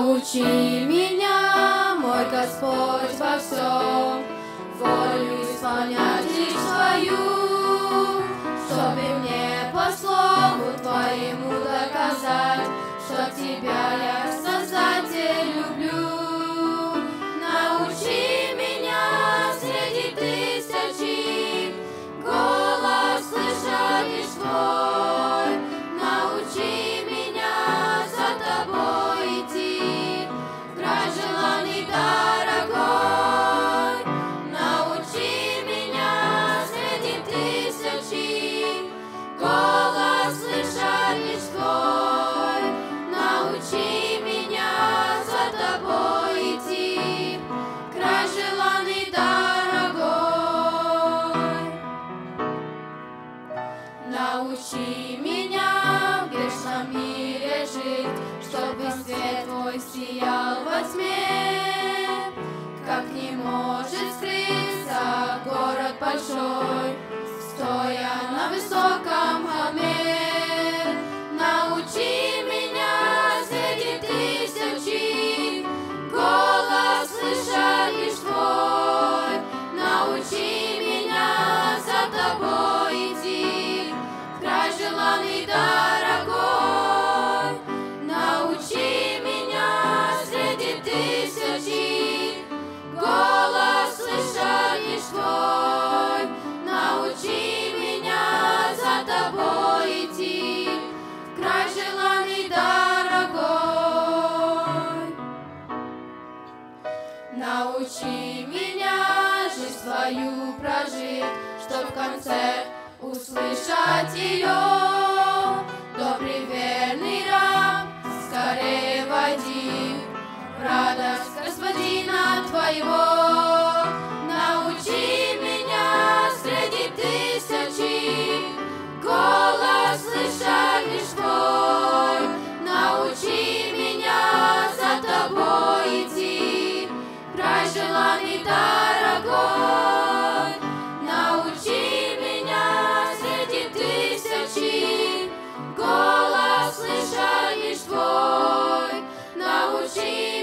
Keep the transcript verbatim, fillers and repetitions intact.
Научи меня, мой Господь, во всем волю исполнять лишь свою, чтобы мне по слову Твоему доказать, что Тебя я, Создатель, люблю. Научи меня среди тысячи голос слышать лишь Твой. Научи меня за Тобой идти, край желаний дорогой. Научи меня среди тысячи голос слышать лишь Твой. Научи меня за Тобой идти, край желаний дорогой. Научи меня в грешном мире жить, чтобы свет Твой сиял во тьме. Как не может скрыться город большой, стоя на высоком холме. Научи меня среди тысячи голос слышать лишь Твой. Научи меня за Тобой идти, край желаний дорогой. Научи меня среди тысячи голос слышать лишь Твой. Научи меня за Тобой идти, край желаний дорогой. Научи меня жизнь свою прожить, чтоб в конце услышать ее. Добрый верный раб, скорее войди в радость Господина Твоего. Научи меня среди тысячи голос слышать лишь Твой. Научи меня за Тобой идти, край желаний дорогой. Научи меня среди тысячи голос слышать лишь Твой. Научи